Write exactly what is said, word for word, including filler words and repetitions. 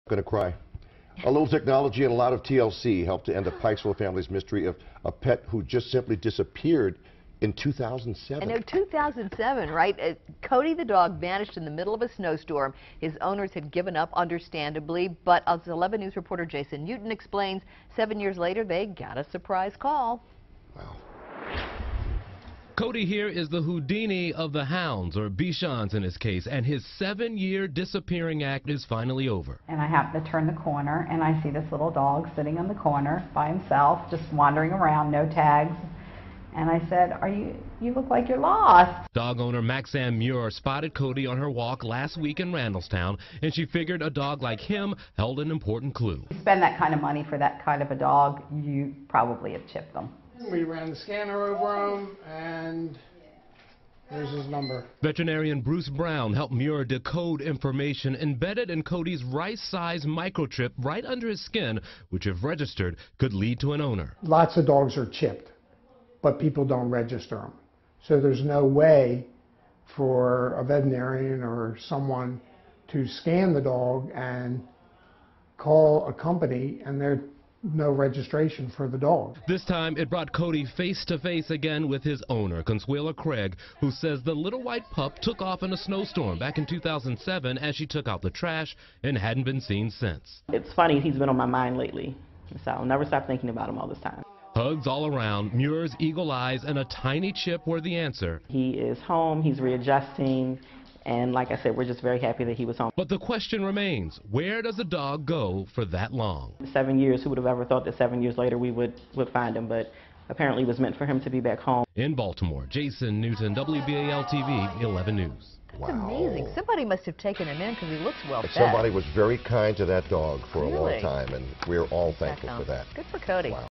Gonna cry. A little technology and a lot of T L C helped to end the Pikesville family's mystery of a pet who just simply disappeared in two thousand seven. I know, two thousand seven, right? Uh, Cody the dog vanished in the middle of a snowstorm. His owners had given up, understandably, but as eleven News reporter Jason Newton explains, seven years later they got a surprise call. Wow. Cody here is the Houdini of the hounds, or Bichons in his case, and his seven-year disappearing act is finally over. And I happen to turn the corner, and I see this little dog sitting on the corner by himself, just wandering around, no tags. And I said, "Are you, you look like you're lost." Dog owner Maxam Muir spotted Cody on her walk last week in Randallstown, and she figured a dog like him held an important clue. You spend that kind of money for that kind of a dog, you probably have chipped them. We ran the scanner over him, and here's his number. Veterinarian Bruce Brown helped Muir decode information embedded in Cody's rice-sized microchip right under his skin, which, if registered, could lead to an owner. Lots of dogs are chipped, but people don't register them. So there's no way for a veterinarian or someone to scan the dog and call a company, and there's no registration for the dog. This time, it brought Cody face-to-face again with his owner, Consuela Craig, who says the little white pup took off in a snowstorm back in two thousand seven as she took out the trash and hadn't been seen since. It's funny, he's been on my mind lately, so I'll never stop thinking about him all this time. Hugs all around, Muir's eagle eyes and a tiny chip were the answer. He is home, he's readjusting, and like I said, we're just very happy that he was home. But the question remains, where does a dog go for that long? Seven years, who would have ever thought that seven years later we would, would find him, but apparently it was meant for him to be back home. In Baltimore, Jason Newton, W B A L T V, eleven News. That's Wow. amazing. Somebody must have taken him in because he looks well And fed. somebody was very kind to that dog for a Really? long time, and we're all Back thankful home. for that. Good for Cody. Wow.